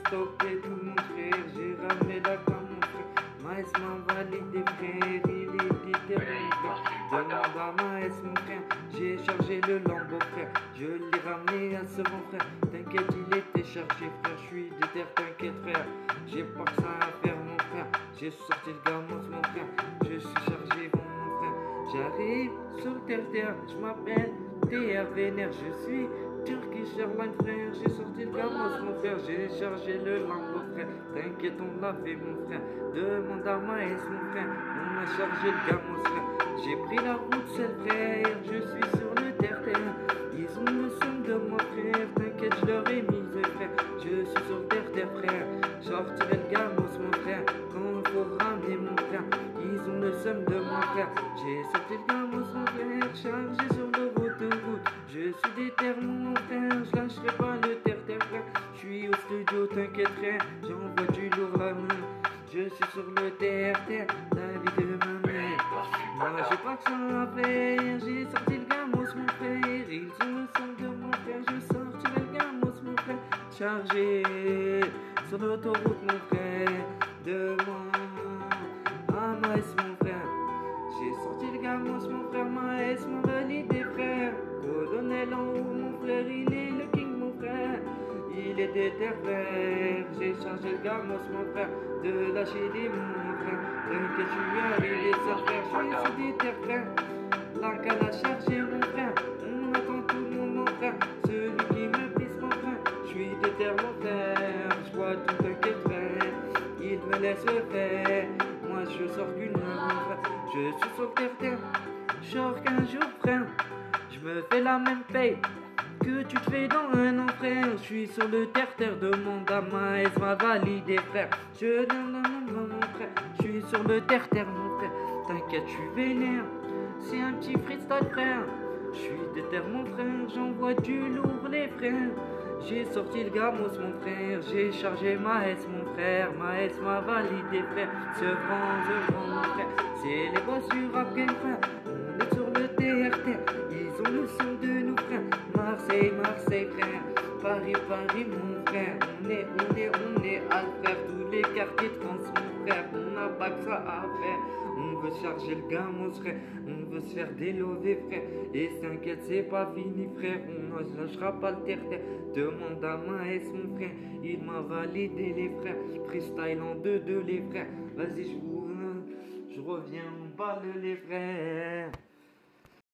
stocké tout mon frère, j'ai ramené la gamme mon frère. Maes m'a validé frère, il est déterminé frère. Demande à Maes mon frère, j'ai chargé le lambeau frère. Je l'ai ramené à ce mon frère, t'inquiète il était chargé frère. Je suis déter, t'inquiète frère, j'ai pas que ça à faire mon frère. J'ai sorti le gamos mon frère, je suis chargé mon frère. J'arrive sur le terre, je m'appelle TR Vénère, je suis Turkish Airlines frère. J'ai sorti le gamos mon frère, j'ai chargé le lambeau frère. T'inquiète on l'a fait mon frère, demande à Maes mon frère. On a chargé le gamos frère, j'ai pris la route seul frère. Je suis sur le terre, ils ont le son de mon frère. T'inquiète je leur ai mis frère, je suis sur le terre frère. Sortirai le gamos mon frère, quand il faut ramener mon frère. Ils ont le somme de mon frère, j'ai sorti le gamos mon frère. Chargé sur le route, je suis déter mon frère. Je lâcherai pas le terre frère, je suis au studio t'inquiète frère. J'envoie du lourd la main, je suis sur le terre, la vie de ma mère. Moi j'ai pas que ça à faire, j'ai sorti le gamos mon frère. Ils ont le son de mon frère, je sortirai le gamos mon frère. Chargé sur l'autoroute mon frère, demande à Maes mon frère. J'ai sorti le gamos mon frère, Maes m'a validé frère. Colonel en haut mon frère, il est le king mon frère. Il est déter frère, j'ai chargé le gamos mon frère, de lâcher des mon frère. T'inquiète je suis arrivé seul frère, je suis déter frère. La canne a chargé mon frère, on attend tout le monde mon frère. Celui qui me pisse mon frère, je suis déter mon frère. Je vois tout t'inquiète frère, il me laisse faire. Moi je sors qu'une main mon frère, je suis sur le terre, je sors qu'un jour frère. Je me fais la même paye que tu te fais dans un an frère. Je suis sur le terre, demande à Maes m'a validé frère. Je donne mon frère, je suis sur le terre mon frère. T'inquiète je suis vénère, c'est un petit freestyle frère. Je suis déter mon frère, j'envoie du lourd les frères. J'ai sorti le gamos mon frère, j'ai chargé Maes mon frère. Maes m'a validé frère, ce grand mon frère. C'est les boss du rap game frère, on est sur le terre, ils ont le son de nous frère. Marseille frère, Paris mon frère. On est à faire tous les quartiers de France mon frère. On n'a pas que ça à faire, on veut charger le gamos frère, on veut se faire délover frère. Et t'inquiète c'est pas fini frère, on ne lâchera pas le terre. Demande à Maes mon frère, il m'a validé les frères. Freestyle en 2-2 les frères, vas-y je reviens en balle les frères.